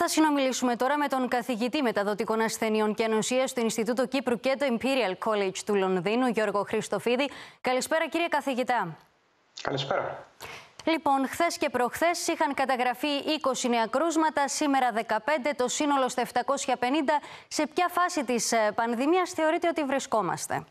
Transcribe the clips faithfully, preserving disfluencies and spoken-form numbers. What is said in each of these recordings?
Θα συνομιλήσουμε τώρα με τον καθηγητή μεταδοτικών ασθενειών και νοσίας του Ινστιτούτου Κύπρου και το Imperial College του Λονδίνου, Γιώργο Χριστοφίδη. Καλησπέρα, κύριε καθηγητά. Καλησπέρα. Λοιπόν, χθες και προχθές είχαν καταγραφεί είκοσι νέα κρούσματα, σήμερα δεκαπέντε, το σύνολο στα επτακόσια πενήντα. Σε ποια φάση της πανδημίας θεωρείτε ότι βρισκόμαστε?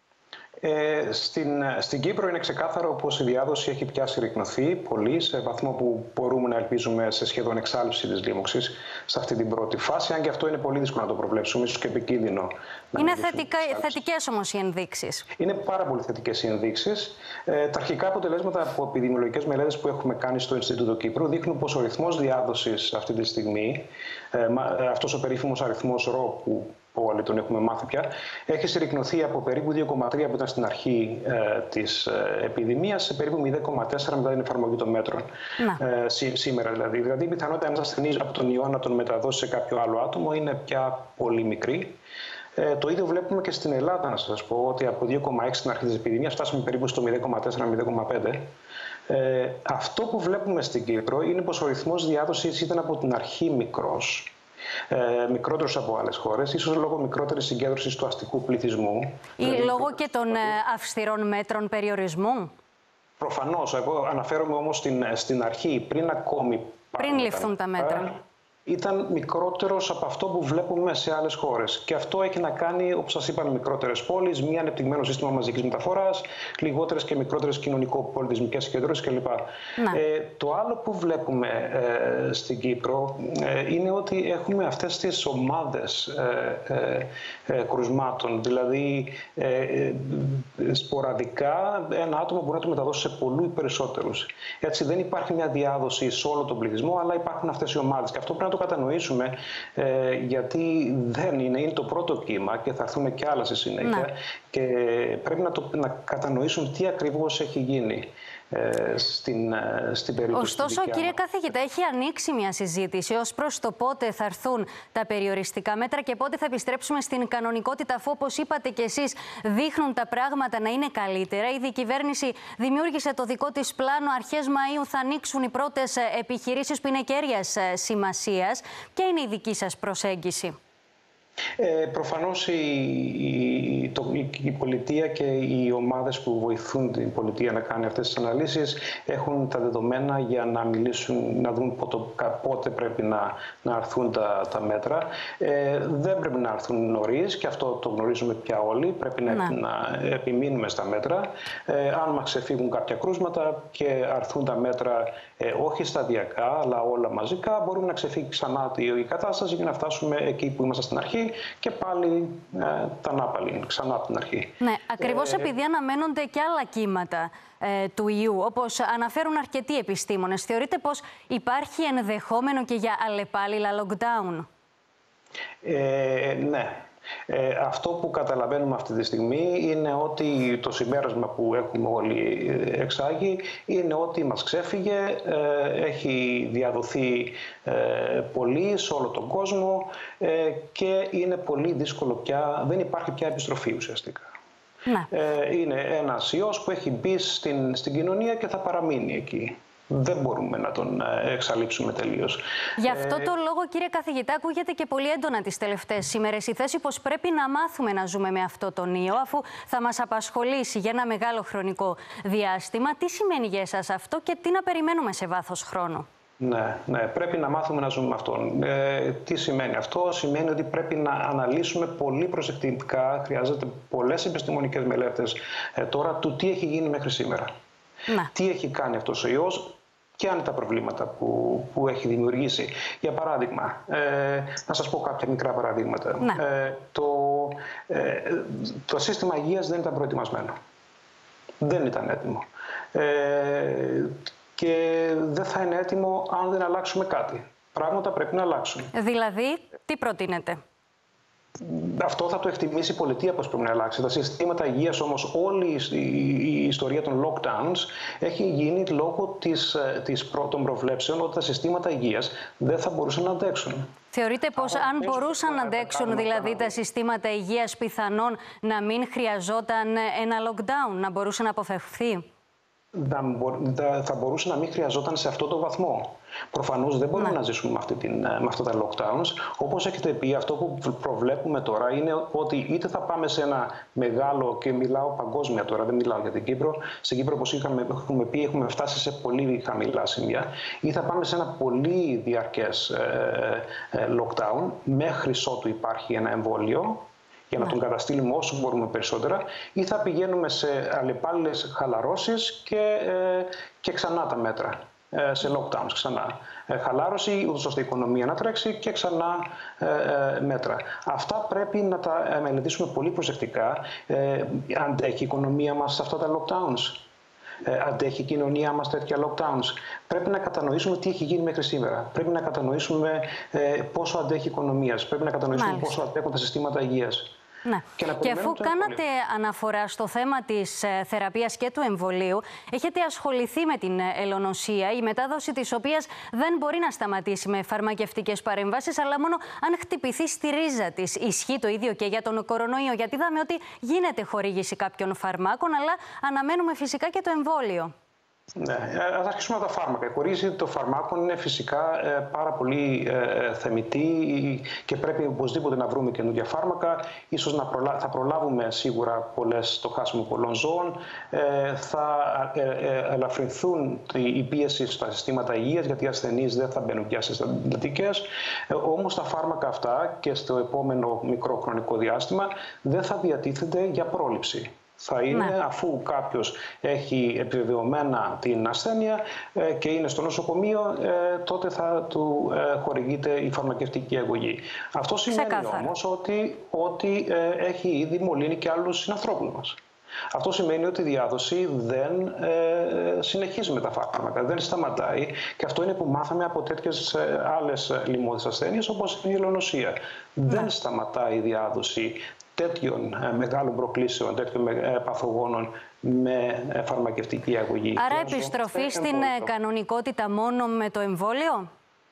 Ε, στην, στην Κύπρο είναι ξεκάθαρο πως η διάδοση έχει πια συρρικνωθεί πολύ, σε βαθμό που μπορούμε να ελπίζουμε σε σχεδόν εξάλειψη της λίμωξης σε αυτή την πρώτη φάση, αν και αυτό είναι πολύ δύσκολο να το προβλέψουμε, ίσως και επικίνδυνο. Είναι θετικά, θετικές όμως οι ενδείξεις. Είναι πάρα πολύ θετικές οι ενδείξεις. Ε, τα αρχικά αποτελέσματα από επιδημιολογικές μελέτες που έχουμε κάνει στο Ινστιτούτο Κύπρου δείχνουν πως ο ρυθμός διάδοσης αυτή τη στιγμή, ε, αυτός ο περίφημος αριθμός ρο που όλοι τον έχουμε μάθει πια, έχει συρρικνωθεί από περίπου δύο κόμμα τρία που ήταν στην αρχή ε, της ε, επιδημίας σε περίπου μηδέν κόμμα τέσσερα μετά την εφαρμογή των μέτρων. Ε, σή, σήμερα δηλαδή. Δηλαδή η πιθανότητα ένας ασθενής από τον ιό να τον μεταδώσει σε κάποιο άλλο άτομο είναι πια πολύ μικρή. Ε, το ίδιο βλέπουμε και στην Ελλάδα, να σας πω, ότι από δύο κόμμα έξι στην αρχή της επιδημίας φτάσαμε περίπου στο μηδέν κόμμα τέσσερα με μηδέν κόμμα πέντε. Ε, αυτό που βλέπουμε στην Κύπρο είναι πως ο ρυθμός διάδοσης ήταν από την αρχή μικρός. Ε, μικρότερος από άλλες χώρες, ίσως λόγω μικρότερης συγκέντρωσης του αστικού πληθυσμού. Ή δηλαδή, λόγω και των ε, αυστηρών μέτρων περιορισμού. Προφανώς. Εγώ αναφέρομαι όμως στην, στην αρχή, πριν ακόμη... Πριν ληφθούν τα μέτρα. Ήταν μικρότερος από αυτό που βλέπουμε σε άλλες χώρες. Και αυτό έχει να κάνει, όπως σας είπα, με μικρότερες πόλεις, μια ανεπτυγμένο σύστημα μαζικής μεταφοράς, λιγότερες και μικρότερες κοινωνικο-πολιτισμικές συγκεντρώσεις κλπ. Ε, το άλλο που βλέπουμε ε, στην Κύπρο ε, είναι ότι έχουμε αυτές τις ομάδες ε, ε, ε, κρουσμάτων. Δηλαδή, ε, ε, σποραδικά ένα άτομο μπορεί να το μεταδώσει σε πολλούς περισσότερους. Έτσι, δεν υπάρχει μια διάδοση σε όλο τον πληθυσμό, αλλά υπάρχουν αυτές οι ομάδες. Και αυτό πρέπει να το κατανοήσουμε, ε, γιατί δεν είναι, είναι το πρώτο κύμα και θα έρθουν και άλλα στη συνέχεια. Ναι. Και πρέπει να, το, να κατανοήσουμε τι ακριβώς έχει γίνει ε, στην, στην περίπτωση. Ωστόσο, κύριε καθηγητά, έχει ανοίξει μια συζήτηση ως προς το πότε θα έρθουν τα περιοριστικά μέτρα και πότε θα επιστρέψουμε στην κανονικότητα, αφού, όπως είπατε και εσείς, δείχνουν τα πράγματα να είναι καλύτερα. Ήδη η κυβέρνηση δημιούργησε το δικό της πλάνο. Αρχές Μαΐου θα ανοίξουν οι πρώτες επιχειρήσεις που είναι κέρδιας σημασίας. Ποια είναι η δική σας προσέγγιση? Ε, προφανώς η, η, το, η, η πολιτεία και οι ομάδες που βοηθούν την πολιτεία να κάνει αυτές τις αναλύσεις έχουν τα δεδομένα για να μιλήσουν, να δουν πότε, πότε πρέπει να, να αρθούν τα, τα μέτρα. Ε, δεν πρέπει να αρθούν νωρίς και αυτό το γνωρίζουμε πια όλοι. Πρέπει να, να. να επιμείνουμε στα μέτρα. Ε, αν μας ξεφύγουν κάποια κρούσματα και αρθούν τα μέτρα ε, όχι σταδιακά αλλά όλα μαζικά, μπορούμε να ξεφύγει ξανά η κατάσταση και να φτάσουμε εκεί που είμαστε στην αρχή και πάλι ε, τα νάπαλη, ξανά από την αρχή. Ναι, ακριβώς ε, επειδή αναμένονται και άλλα κύματα ε, του ιού, όπως αναφέρουν αρκετοί επιστήμονες. Θεωρείτε πως υπάρχει ενδεχόμενο και για αλλεπάλληλα lockdown? Ε, ναι. Ε, αυτό που καταλαβαίνουμε αυτή τη στιγμή είναι ότι το συμπέρασμα που έχουμε όλοι εξάγει είναι ότι μας ξέφυγε, ε, έχει διαδοθεί ε, πολύ σε όλο τον κόσμο ε, και είναι πολύ δύσκολο πια, δεν υπάρχει πια επιστροφή ουσιαστικά. Ε, είναι ένας ιός που έχει μπει στην, στην κοινωνία και θα παραμείνει εκεί. Δεν μπορούμε να τον εξαλείψουμε τελείως. Γι' αυτό το λόγο, κύριε καθηγητά, ακούγεται και πολύ έντονα τις τελευταίες ημέρες η θέση πως πρέπει να μάθουμε να ζούμε με αυτό τον ιό, αφού θα μας απασχολήσει για ένα μεγάλο χρονικό διάστημα. Τι σημαίνει για εσάς αυτό και τι να περιμένουμε σε βάθος χρόνου? Ναι, ναι, πρέπει να μάθουμε να ζούμε με αυτόν. Ε, τι σημαίνει αυτό? Σημαίνει ότι πρέπει να αναλύσουμε πολύ προσεκτικά, χρειάζεται πολλές επιστημονικές μελέτες ε, τώρα του τι έχει γίνει μέχρι σήμερα. Να. Τι έχει κάνει αυτός ο ιός και αν είναι τα προβλήματα που, που έχει δημιουργήσει. Για παράδειγμα, ε, να σας πω κάποια μικρά παραδείγματα. Ε, το, ε, το σύστημα υγείας δεν ήταν προετοιμασμένο. Δεν ήταν έτοιμο. Ε, και δεν θα είναι έτοιμο αν δεν αλλάξουμε κάτι. Πράγματα πρέπει να αλλάξουν. Δηλαδή, τι προτείνετε? Αυτό θα το εκτιμήσει η πολιτεία πώς πρέπει να αλλάξει. Τα συστήματα υγείας όμως, όλη η ιστορία των lockdowns έχει γίνει λόγω της, της, των προβλέψεων ότι τα συστήματα υγείας δεν θα μπορούσαν να αντέξουν. Θεωρείτε πως αν μπορούσαν να αντέξουν δηλαδή τα συστήματα υγείας, πιθανόν να μην χρειαζόταν ένα lockdown, να μπορούσε να αποφευχθεί? θα μπορούσε να μην χρειαζόταν σε αυτό το βαθμό. Προφανώς δεν μπορούμε ναι. να ζήσουμε με, αυτή την, με αυτά τα lockdowns. Όπως έχετε πει, αυτό που προβλέπουμε τώρα είναι ότι είτε θα πάμε σε ένα μεγάλο, και μιλάω παγκόσμια τώρα, δεν μιλάω για την Κύπρο. Στην Κύπρο, όπως έχουμε πει, έχουμε φτάσει σε πολύ χαμηλά σημεία, ή θα πάμε σε ένα πολύ διαρκές ε, ε, lockdown, μέχρι ότου υπάρχει ένα εμβόλιο, για να τον καταστήλουμε όσο μπορούμε περισσότερα, ή θα πηγαίνουμε σε αλλεπάλληλες χαλαρώσεις και, ε, και ξανά τα μέτρα, ε, σε lockdowns ξανά. Ε, χαλάρωση, ούτως ώστε η οικονομία να τρέξει, και ξανά ε, ε, μέτρα. Αυτά πρέπει να τα μελετήσουμε πολύ προσεκτικά. Ε, αντέχει η οικονομία μας σε αυτά τα lockdowns. Ε, αντέχει η κοινωνία μας τέτοια lockdowns. Πρέπει να κατανοήσουμε τι έχει γίνει μέχρι σήμερα. Πρέπει να κατανοήσουμε ε, πόσο αντέχει η οικονομία. Πρέπει να κατανοήσουμε Μάλιστα. πόσο αντέχουν τα συστήματα υγείας. Ναι. Και, και αφού κάνατε αναφορά στο θέμα της ε, θεραπείας και του εμβολίου, έχετε ασχοληθεί με την ελονοσία, η μετάδοση της οποίας δεν μπορεί να σταματήσει με φαρμακευτικές παρεμβάσεις, αλλά μόνο αν χτυπηθεί στη ρίζα της. Ισχύει το ίδιο και για τον κορονοϊό, γιατί είδαμε ότι γίνεται χορήγηση κάποιων φαρμάκων, αλλά αναμένουμε φυσικά και το εμβόλιο. Ναι, ας αρχίσουμε με τα φάρμακα. Η χορήγηση των φαρμάκων είναι φυσικά ε, πάρα πολύ ε, θεμιτή και πρέπει οπωσδήποτε να βρούμε καινούργια φάρμακα. Ίσως να προλα... θα προλάβουμε σίγουρα πολλές, το χάσιμο πολλών ζώων. Ε, θα ε, ε, ελαφρυνθούν η πίεση στα συστήματα υγείας, γιατί οι ασθενείς δεν θα μπαίνουν πια στις αντιβιωτικές. Ε, όμως τα φάρμακα αυτά και στο επόμενο μικρό χρονικό διάστημα δεν θα διατίθενται για πρόληψη. Θα είναι ναι. αφού κάποιος έχει επιβεβαιωμένα την ασθένεια ε, και είναι στο νοσοκομείο, ε, τότε θα του ε, χορηγείται η φαρμακευτική αγωγή. Αυτό σημαίνει Ξεκάθαρα. όμως ότι, ότι ε, έχει ήδη μολύνει και άλλους συνανθρώπους μας. Αυτό σημαίνει ότι η διάδοση δεν ε, συνεχίζει με τα φάρμακα, δεν σταματάει, και αυτό είναι που μάθαμε από τέτοιες ε, άλλες λοιμώδεις ασθένειες, όπως η ελονοσία. Ναι. Δεν σταματάει η διάδοση τέτοιων ε, μεγάλων προκλήσεων, τέτοιων ε, παθογόνων με ε, φαρμακευτική αγωγή. Άρα επιστροφή στην ε, κανονικότητα μόνο με το εμβόλιο?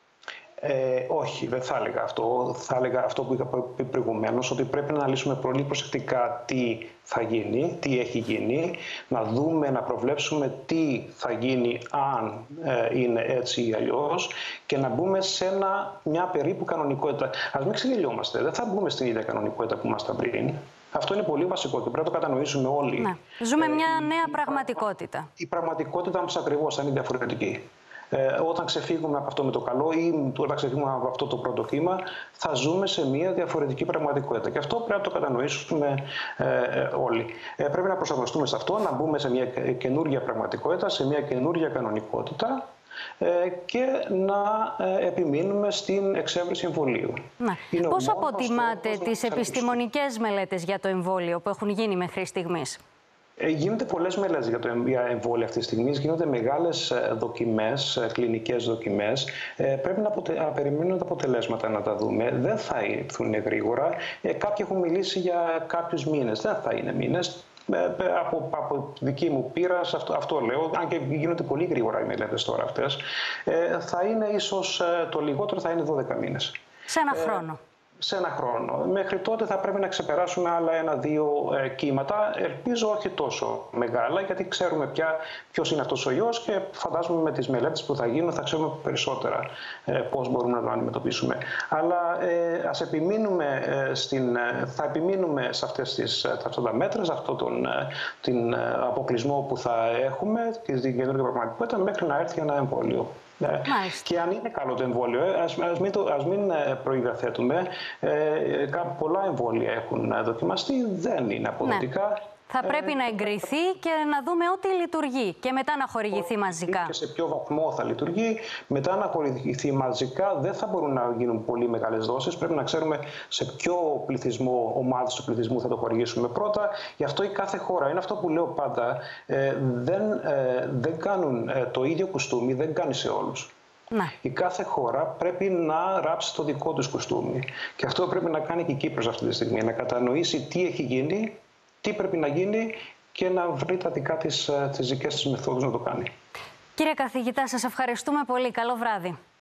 Ε, όχι, δεν θα έλεγα αυτό. Θα έλεγα αυτό που είχα πει προηγουμένως, ότι πρέπει να αναλύσουμε πολύ προσεκτικά τι θα γίνει, τι έχει γίνει, να δούμε, να προβλέψουμε τι θα γίνει αν ε, είναι έτσι ή αλλιώς, και να μπούμε σε ένα, μια περίπου κανονικότητα. Ας μην ξεγελιόμαστε, δεν θα μπούμε στην ίδια κανονικότητα που ήμασταν πριν. Αυτό είναι πολύ βασικό και πρέπει να το κατανοήσουμε όλοι. Ναι. Ζούμε μια ε, νέα η, πραγματικότητα. Η πραγματικότητα μας ακριβώς θα είναι διαφορετική. Ε, όταν ξεφύγουμε από αυτό με το καλό ή όταν ξεφύγουμε από αυτό το πρώτο κύμα, θα ζούμε σε μια διαφορετική πραγματικότητα. Και αυτό πρέπει να το κατανοήσουμε ε, ε, όλοι. Ε, πρέπει να προσαρμοστούμε σε αυτό, να μπούμε σε μια καινούργια πραγματικότητα, σε μια καινούργια κανονικότητα, ε, και να ε, επιμείνουμε στην εξέβρεση εμβολίου. Ναι. Πώς αποτιμάτε τις επιστημονικές μελέτες για το εμβόλιο που έχουν γίνει μέχρι στιγμής? Ε, γίνονται πολλές μελέτες για το εμβόλιο αυτή τη στιγμή. Γίνονται μεγάλες δοκιμές, κλινικές δοκιμές. Ε, πρέπει να, αποτε... να περιμένουμε τα αποτελέσματα να τα δούμε. Δεν θα έρθουν γρήγορα. Ε, κάποιοι έχουν μιλήσει για κάποιους μήνες. Δεν θα είναι μήνες. Ε, από, από δική μου πείρα, αυτό, αυτό λέω, αν και γίνονται πολύ γρήγορα οι μελέτες τώρα αυτές, ε, θα είναι ίσως το λιγότερο θα είναι δώδεκα μήνες. Σε ένα ε, χρόνο. Σε ένα χρόνο. Μέχρι τότε θα πρέπει να ξεπεράσουμε άλλα ένα-δύο ε, κύματα. Ελπίζω όχι τόσο μεγάλα, γιατί ξέρουμε πια ποιος είναι αυτός ο ιός και φαντάζομαι με τις μελέτες που θα γίνουν θα ξέρουμε περισσότερα ε, πώς μπορούμε να το αντιμετωπίσουμε. Αλλά ε, ας επιμείνουμε, ε, στην, ε, θα επιμείνουμε σε αυτές τις, αυτά τα μέτρα, σε αυτόν τον ε, την, ε, αποκλεισμό που θα έχουμε και στην καινούργια πραγματικότητα μέχρι να έρθει ένα εμβόλιο. Ναι. Και αν είναι καλό το εμβόλιο, ας, ας μην, το, ας μην προειδαθέτουμε. Ε, πολλά εμβόλια έχουν δοκιμαστεί, δεν είναι αποδοτικά. Ναι. Θα πρέπει να εγκριθεί και να δούμε ότι λειτουργεί και μετά να χορηγηθεί μαζικά. Και σε ποιο βαθμό θα λειτουργεί, μετά να χορηγηθεί μαζικά. Δεν θα μπορούν να γίνουν πολύ μεγάλες δόσεις. Πρέπει να ξέρουμε σε ποιο πληθυσμό, ομάδες του πληθυσμού θα το χορηγήσουμε πρώτα. Γι' αυτό η κάθε χώρα, είναι αυτό που λέω πάντα, ε, δεν, ε, δεν κάνουν ε, το ίδιο κουστούμι, δεν κάνει σε όλους. Να. Η κάθε χώρα πρέπει να ράψει το δικό τους κουστούμι. Και αυτό πρέπει να κάνει και η Κύπρος αυτή τη στιγμή, να κατανοήσει τι έχει γίνει, τι πρέπει να γίνει και να βρει τα δικά της, τις δικές της μεθόδους να το κάνει. Κύριε καθηγητά, σας ευχαριστούμε πολύ. Καλό βράδυ.